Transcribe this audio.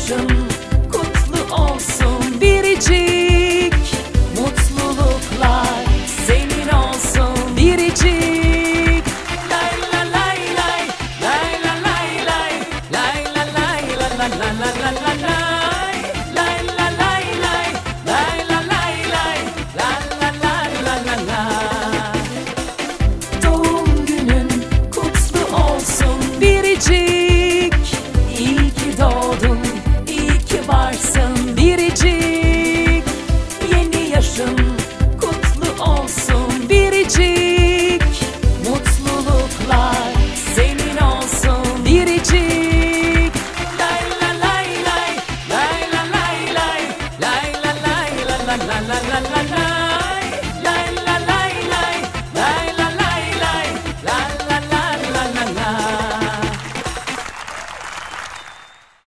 yaşın kutlu olsun. Biricik mutluluklar senin olsun. Biricik lay la lay lay lay la lay lay lay la lay la la la la la la lay lay la lay lay lay la lay lay la la la la la la. Doğum günün kutlu olsun biricik. İyi ki doğdun, iyi ki varsın biricik. Yeni yaşın kutlu olsun biricik. Mutluluklar senin olsun biricik. Lay la lay lay lay la lay lay lay la lay la la la la la la.